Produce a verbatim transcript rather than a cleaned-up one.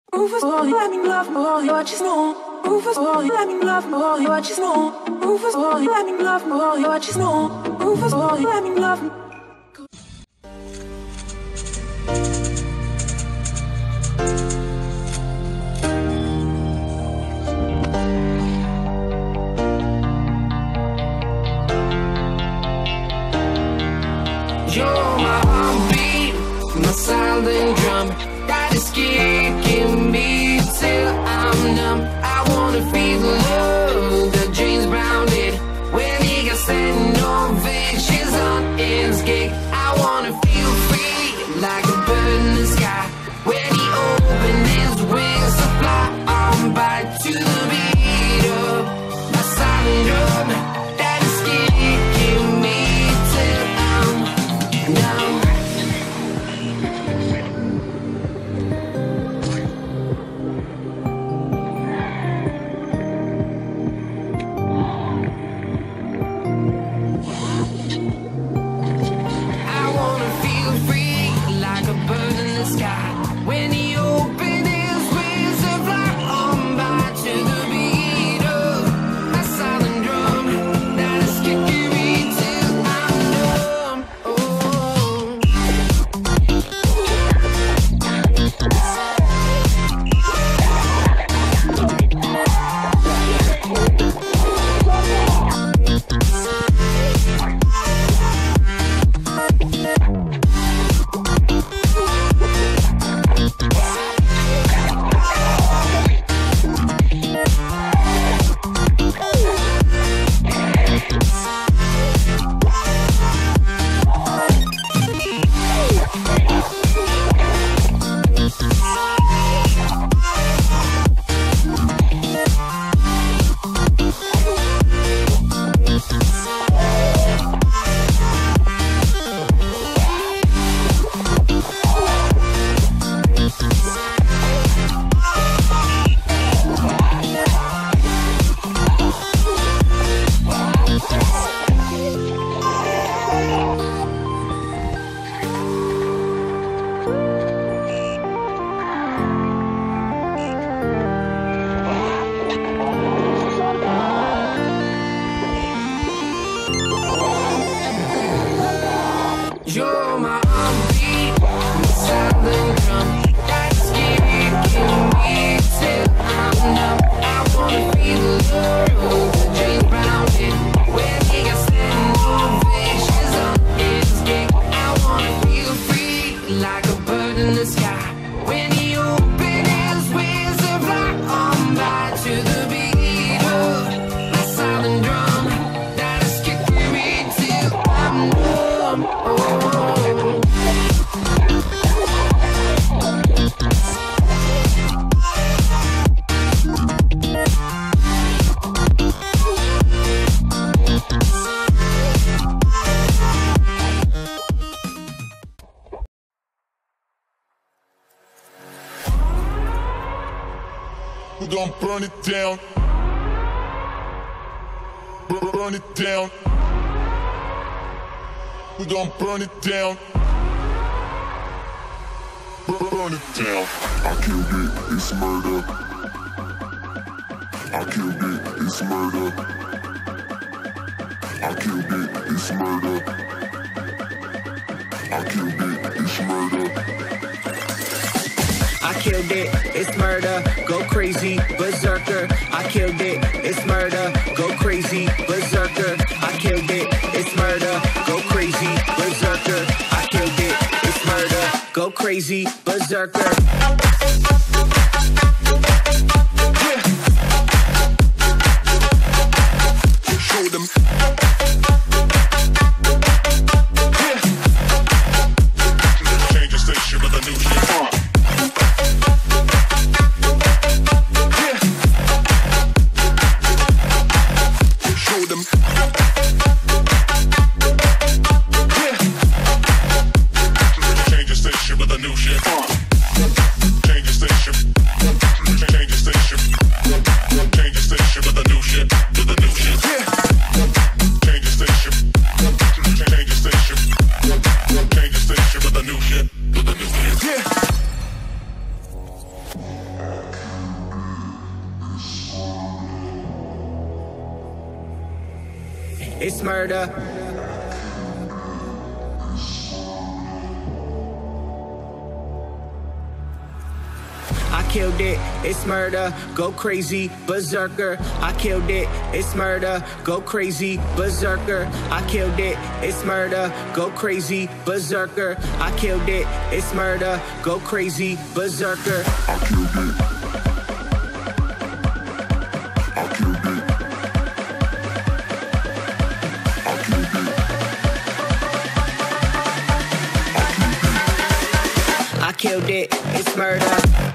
Rufus boy, let me love boy, what you know. Rufus boy, let me love boy, what you know. Rufus boy, let me love boy, what you know. Rufus boy, let me love. You're my heartbeat, my silent drum, that is kicking me till I'm numb. I wanna feel the love that James Brown did when he got sent ovations on his gig. I wanna feel free like a bird in the sky when he opened his wings to fly on by to the beat of my silent drum, that is kicking me till I'm numb. When he opened his wings to fly on by to the beat of my silent drum, that is kicking me till I'm numb. Oh. You're my heartbeat, my silent drum, that's kicking me till I'm numb. I wanna feel the love that James Brown did when he got sent ovations on his gig. I wanna feel free like a bird in the sky when he opened his wings to fly on by to the beat of my silent drum, that is kicking me till I'm numb. Oh. We gon' burn it down. Burn, burn it down. We gon' burn it down. Burn, burn it down. I killed it, it's murder. I killed it, it's murder. I killed it, it's murder. I killed it, it's murder. I killed it, it's murder, go crazy, berserker. I killed it, it's murder, go crazy, berserker. I killed it, it's murder, go crazy, berserker. I killed it, it's murder, go crazy, berserker. Show them. Change the station with a new shit. Show them. Change the station with a new shit. Change the it's murder. I killed it, it's murder, go crazy, berserker. I killed it, it's murder, go crazy, berserker. I killed it, it's murder, go crazy, berserker. I killed it, it's murder, go crazy, berserker. I killed it. I killed it. I killed it. I killed it, it's murder.